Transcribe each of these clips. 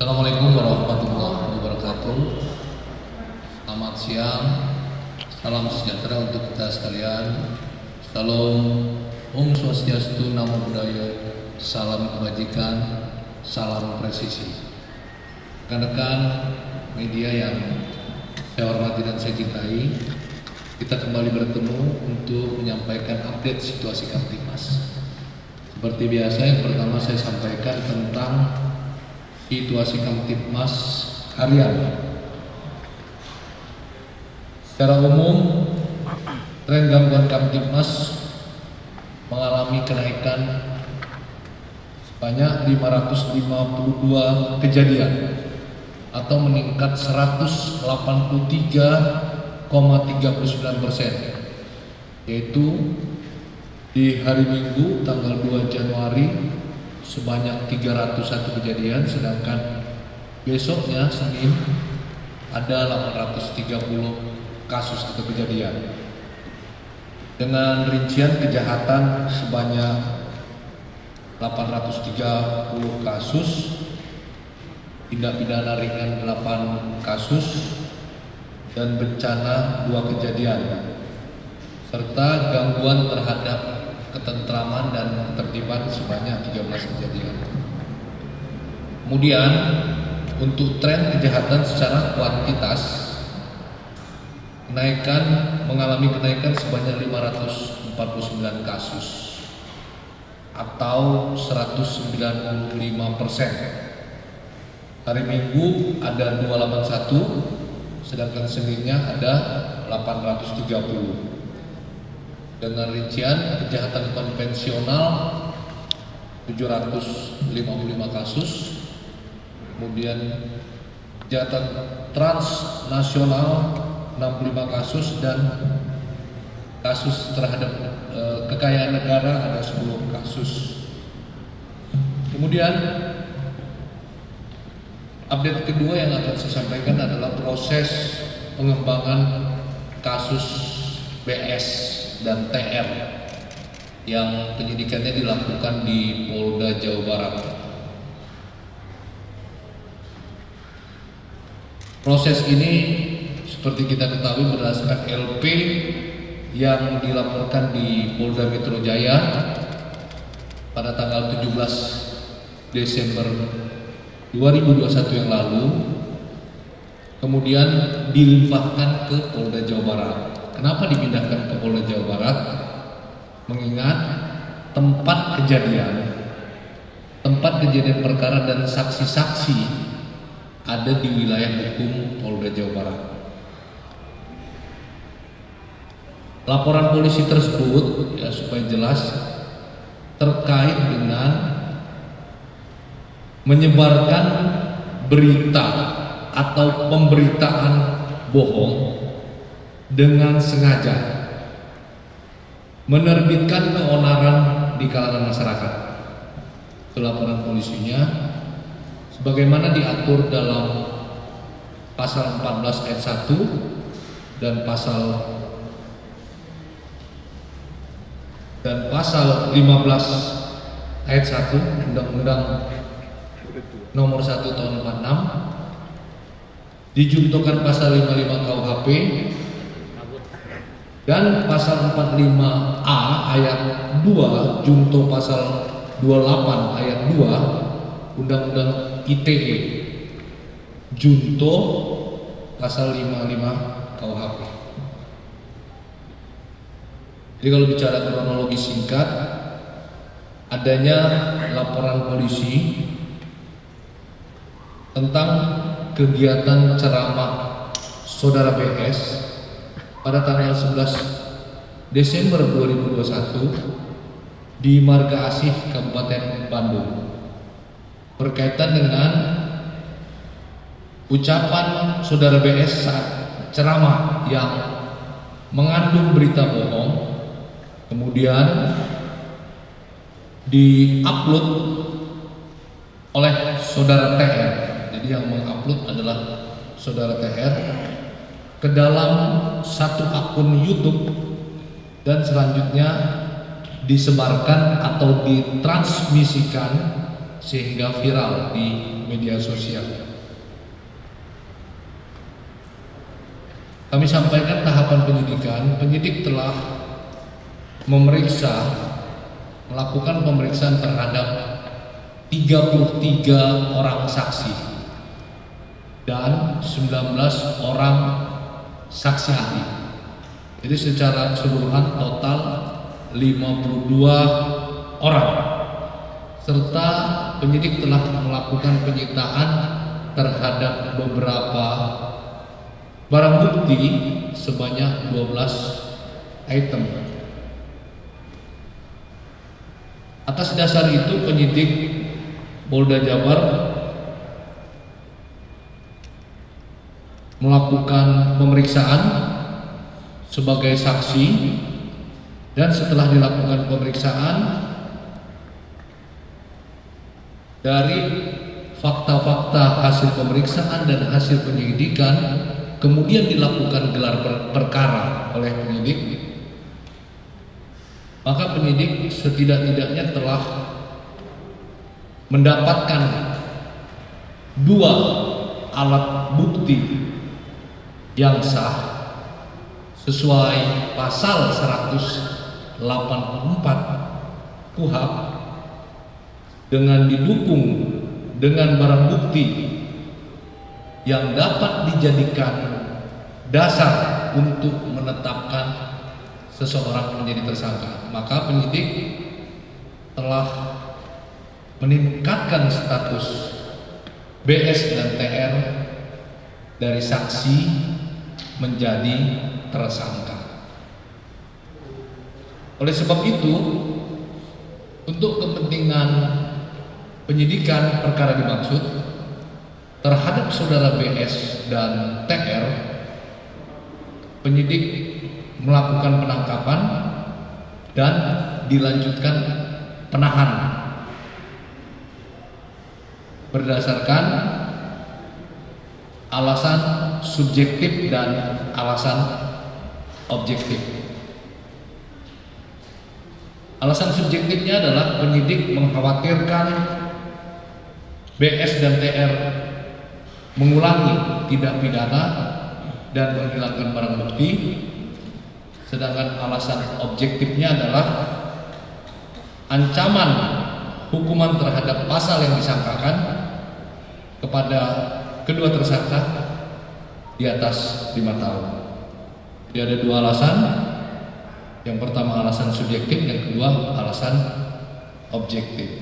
Assalamualaikum warahmatullahi wabarakatuh. Selamat siang, salam sejahtera untuk kita sekalian. Salam Om Swastiastu, Namo Buddhaya, salam kebajikan, salam presisi. Rekan-rekan media yang saya hormati dan saya cintai, kita kembali bertemu untuk menyampaikan update situasi Kamtibmas. Seperti biasa, yang pertama saya sampaikan tentang situasi Kamtibmas harian. Secara umum, tren gangguan Kamtibmas mengalami kenaikan sebanyak 552 kejadian atau meningkat 183,39%, yaitu di hari Minggu tanggal 2 Januari sebanyak 301 kejadian, sedangkan besoknya Senin ada 830 kasus atau kejadian. Dengan rincian kejahatan sebanyak 830 kasus, tindak pidana ringan 8 kasus, dan bencana 2 kejadian, serta gangguan terhadap ketentraman dan ketertiban sebanyak 13 kejadian. Kemudian untuk tren kejahatan secara kuantitas, mengalami kenaikan sebanyak 549 kasus atau 195%. Hari Minggu ada 281, sedangkan Seninnya ada 830. Dengan rincian kejahatan konvensional 755 kasus, kemudian kejahatan transnasional 65 kasus, dan kasus terhadap kekayaan negara ada 10 kasus. Kemudian update kedua yang akan saya sampaikan adalah proses pengembangan kasus BS dan TR yang penyidikannya dilakukan di Polda Jawa Barat. Proses ini seperti kita ketahui berdasarkan LP yang dilaporkan di Polda Metro Jaya pada tanggal 17 Desember 2021 yang lalu, kemudian dilimpahkan ke Polda Jawa Barat. Kenapa dipindahkan ke Polda Jawa Barat? Mengingat tempat kejadian perkara dan saksi-saksi ada di wilayah hukum Polda Jawa Barat. Laporan polisi tersebut, ya supaya jelas, terkait dengan menyebarkan berita atau pemberitaan bohong dengan sengaja, menerbitkan keonaran di kalangan masyarakat. Laporan polisinya sebagaimana diatur dalam pasal 14 ayat 1 dan pasal 15 ayat 1 Undang-Undang Nomor 1 Tahun 46, dijuntukan pasal 55 KUHP dan pasal 45A ayat 2 junto pasal 28 ayat 2 Undang-Undang ITE junto pasal 55 KUHP. Jadi kalau bicara kronologi singkat, adanya laporan polisi tentang kegiatan ceramah saudara BS pada tanggal 11 Desember 2021 di Marga Asih, Kabupaten Bandung, berkaitan dengan ucapan saudara BS saat ceramah yang mengandung berita bohong, kemudian diupload oleh saudara TR. Jadi yang mengupload adalah saudara TR ke dalam satu akun YouTube, dan selanjutnya disebarkan atau ditransmisikan sehingga viral di media sosial. Kami sampaikan tahapan penyidikan. Penyidik telah melakukan pemeriksaan terhadap 33 orang saksi dan 19 orang saksi ahli. Jadi secara keseluruhan total 52 orang. Serta penyidik telah melakukan penyitaan terhadap beberapa barang bukti sebanyak 12 item. Atas dasar itu penyidik Polda Jabar melakukan pemeriksaan sebagai saksi, dan setelah dilakukan pemeriksaan dari fakta-fakta hasil pemeriksaan dan hasil penyelidikan, kemudian dilakukan gelar perkara oleh penyidik, maka penyidik setidak-tidaknya telah mendapatkan 2 alat bukti yang sah sesuai pasal 184 KUHP, dengan didukung dengan barang bukti yang dapat dijadikan dasar untuk menetapkan seseorang menjadi tersangka. Maka penyidik telah meningkatkan status BS dan TR dari saksi menjadi tersangka. Oleh sebab itu, untuk kepentingan penyidikan perkara dimaksud terhadap saudara BS dan TR, penyidik melakukan penangkapan dan dilanjutkan penahanan berdasarkan alasan subjektif dan alasan objektif. Alasan subjektifnya adalah penyidik mengkhawatirkan BS dan TR mengulangi tindak pidana dan menghilangkan barang bukti. Sedangkan alasan objektifnya adalah ancaman hukuman terhadap pasal yang disangkakan kepada kedua tersangka di atas 5 tahun. Jadi ada 2 alasan. Yang pertama alasan subjektif, yang kedua alasan objektif.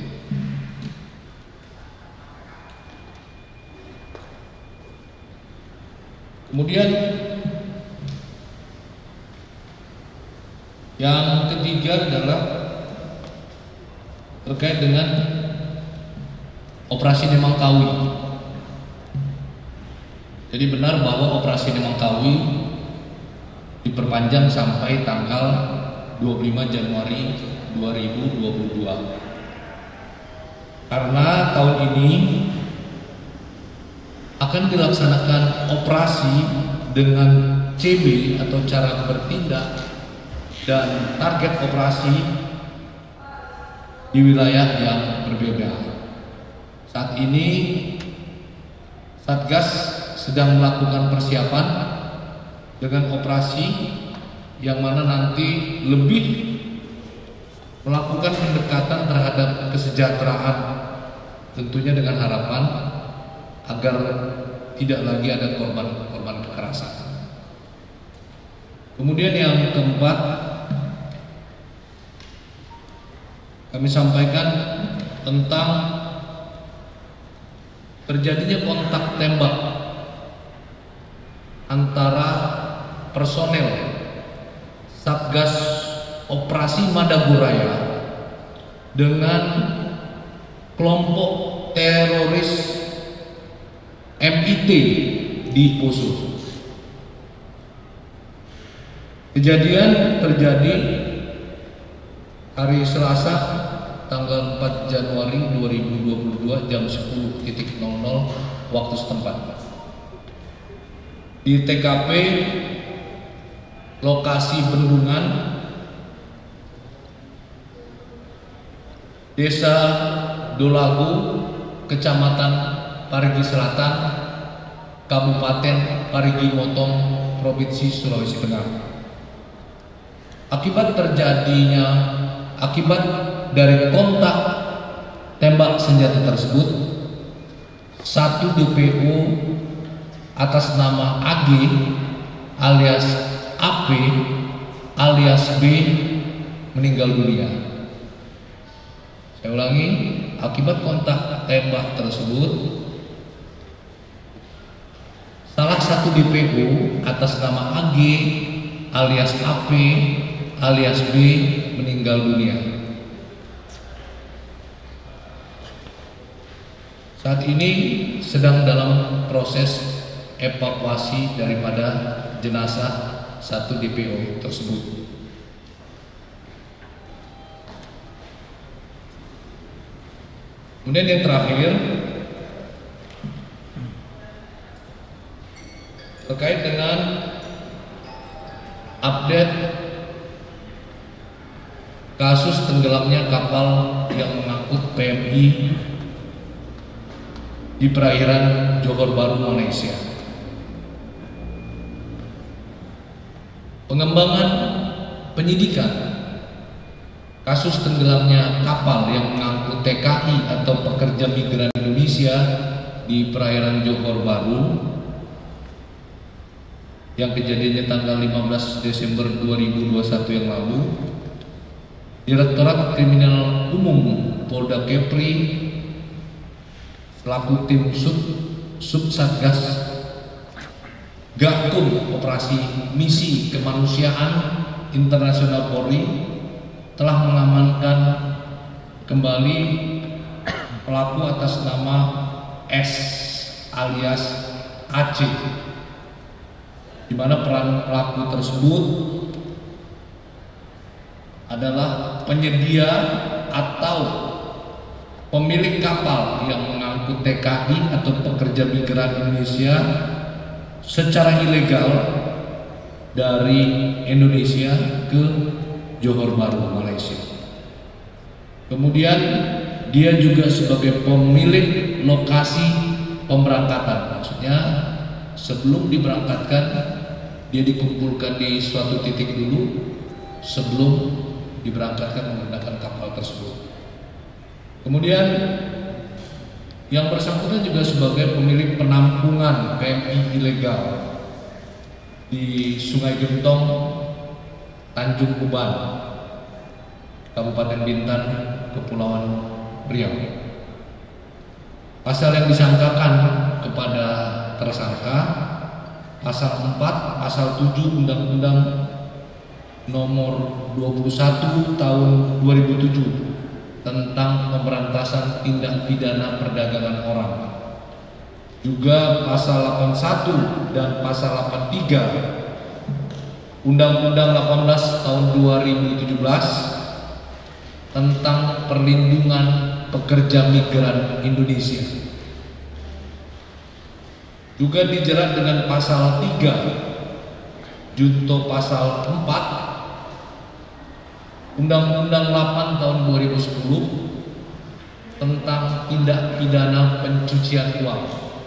Kemudian yang ketiga adalah terkait dengan operasi Nemangkawi. Jadi benar bahwa operasi Nemangkawi diperpanjang sampai tanggal 25 Januari 2022. Karena tahun ini akan dilaksanakan operasi dengan CB atau cara bertindak dan target operasi di wilayah yang berbeda. Saat ini Satgas sedang melakukan persiapan dengan operasi yang mana nanti lebih melakukan pendekatan terhadap kesejahteraan, tentunya dengan harapan agar tidak lagi ada korban kekerasan. Kemudian yang keempat, kami sampaikan tentang terjadinya kontak tembak antara personel Satgas Operasi Madagoraya dengan kelompok teroris MIT di Poso. Kejadian terjadi hari Selasa tanggal 4 Januari 2022 jam 10.00 waktu setempat. Di TKP lokasi bendungan Desa Dolago, Kecamatan Parigi Selatan, Kabupaten Parigi Motong, Provinsi Sulawesi Tengah. Akibat dari kontak tembak senjata tersebut, satu DPO atas nama AG alias AP alias B meninggal dunia. Saya ulangi, akibat kontak tembak tersebut, salah satu DPO atas nama AG alias AP alias B meninggal dunia. Saat ini sedang dalam proses evakuasi daripada jenazah satu DPO tersebut. Kemudian yang terakhir, terkait dengan update kasus tenggelamnya kapal yang mengangkut PMI di perairan Johor Bahru, Malaysia. Pengembangan penyidikan kasus tenggelamnya kapal yang mengangkut TKI atau pekerja migran Indonesia di perairan Johor Bahru yang kejadiannya tanggal 15 Desember 2021 yang lalu, Direktorat Kriminal Umum Polda Kepri selaku tim Subsatgas Gakum Operasi Misi Kemanusiaan Internasional Polri telah mengamankan kembali pelaku atas nama S alias AC, di mana peran pelaku tersebut adalah penyedia atau pemilik kapal yang mengangkut TKI atau pekerja migran Indonesia secara ilegal dari Indonesia ke Johor Bahru, Malaysia. Kemudian dia juga sebagai pemilik lokasi pemberangkatan, maksudnya sebelum diberangkatkan dia dikumpulkan di suatu titik dulu sebelum diberangkatkan menggunakan kapal tersebut. Kemudian yang bersangkutan juga sebagai pemilik penampungan PMI ilegal di Sungai Gentong, Tanjung Uban, Kabupaten Bintan, Kepulauan Riau. Pasal yang disangkakan kepada tersangka pasal 4, pasal 7 Undang-Undang Nomor 21 Tahun 2007 tentang pemberantasan tindak pidana perdagangan orang. Juga pasal 81 dan pasal 83 Undang-Undang 18 Tahun 2017 tentang perlindungan pekerja migran Indonesia. Juga dijerat dengan pasal 3 junto pasal 4 Undang-Undang 8 Tahun 2010 tentang tindak pidana pencucian uang.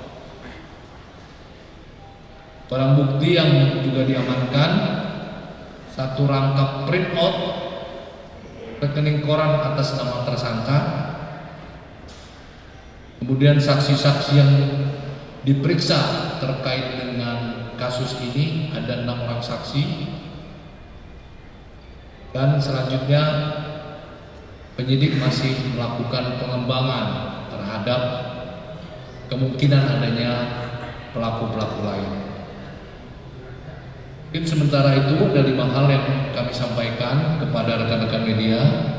Barang bukti yang juga diamankan, satu rangkap printout rekening koran atas nama tersangka. Kemudian saksi-saksi yang diperiksa terkait dengan kasus ini ada 6 orang saksi. Dan selanjutnya penyidik masih melakukan pengembangan terhadap kemungkinan adanya pelaku-pelaku lain. Mungkin sementara itu ada 5 hal yang kami sampaikan kepada rekan-rekan media.